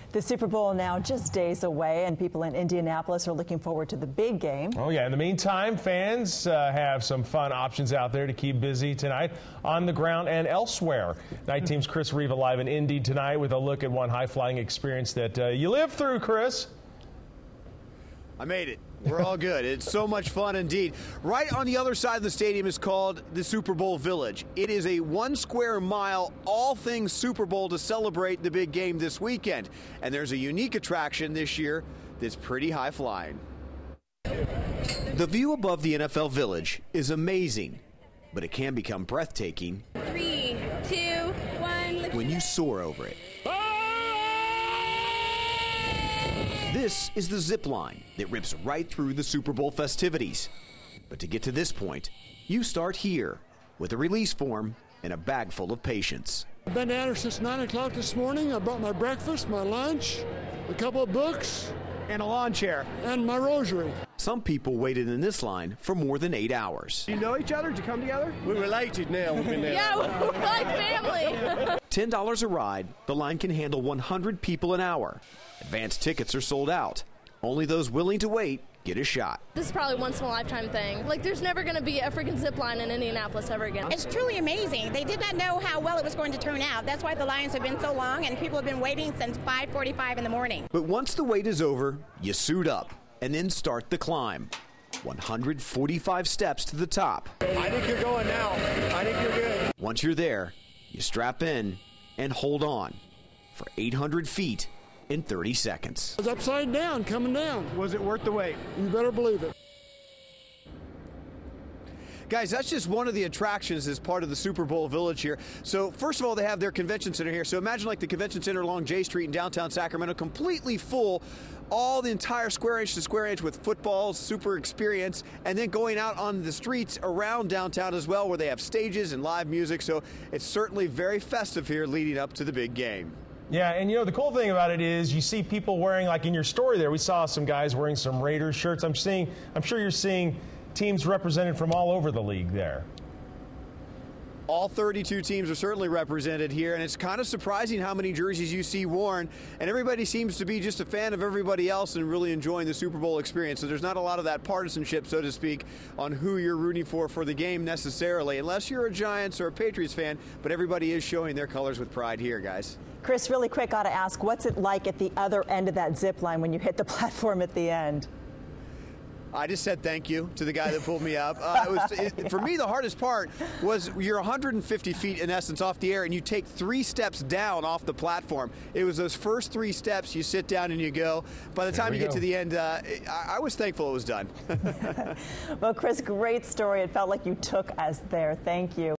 The Super Bowl now just days away, and people in Indianapolis are looking forward to the big game. Oh, yeah. In the meantime, fans have some fun options out there to keep busy tonight on the ground and elsewhere. Night Team's Chris Riva live in Indy tonight with a look at one high-flying experience that you lived through, Chris. I made it. We're all good. It's so much fun indeed. Right on the other side of the stadium is called the Super Bowl Village. It is a 1 square mile, all things Super Bowl to celebrate the big game this weekend. And there's a unique attraction this year that's pretty high flying. The view above the NFL Village is amazing, but it can become breathtaking 3, 2, 1. when you soar over it. This is the zip line that rips right through the Super Bowl festivities. But to get to this point, you start here with a release form and a bag full of patience. I've been down here since 9 o'clock this morning. I brought my breakfast, my lunch, a couple of books, And a lawn chair. and my rosary. Some people waited in this line for more than 8 hours. Do you know each other? Did you come together? We're related now. We've been there. Yeah, we're like family. $10 a ride, the line can handle 100 people an hour. Advanced tickets are sold out. Only those willing to wait get a shot. This is probably a once-in-a-lifetime thing. Like, there's never going to be a freaking zip line in Indianapolis ever again. It's truly amazing. They did not know how well it was going to turn out. That's why the lines have been so long, and people have been waiting since 5:45 in the morning. But once the wait is over, you suit up and then start the climb. 145 steps to the top. I think you're going now. I think you're good. Once you're there, you strap in and hold on for 800 feet in 30 seconds. I was upside down, coming down. Was it worth the wait? You better believe it. Guys, that's just one of the attractions as part of the Super Bowl Village here. So first of all, they have their convention center here. So imagine like the convention center along J Street in downtown Sacramento, completely full, all the entire square inch to square inch with football, super experience, and then going out on the streets around downtown as well, where they have stages and live music. So it's certainly very festive here leading up to the big game. Yeah, and you know, the cool thing about it is you see people wearing, like in your story there, we saw some guys wearing some Raiders shirts. I'm sure you're seeing teams represented from all over the league there. All 32 teams are certainly represented here, and it's kind of surprising how many jerseys you see worn, and everybody seems to be just a fan of everybody else and really enjoying the Super Bowl experience. So there's not a lot of that partisanship, so to speak, on who you're rooting for the game necessarily, unless you're a Giants or a Patriots fan, but everybody is showing their colors with pride here, guys. Chris, really quick, got to ask, what's it like at the other end of that zip line when you hit the platform at the end? I just said thank you to the guy that pulled me up. For me, the hardest part was you're 150 feet, in essence, off the air, and you take 3 steps down off the platform. It was those first 3 steps, you sit down and you go. By the time you get to the end, I was thankful it was done. Well, Chris, great story. It felt like you took us there. Thank you.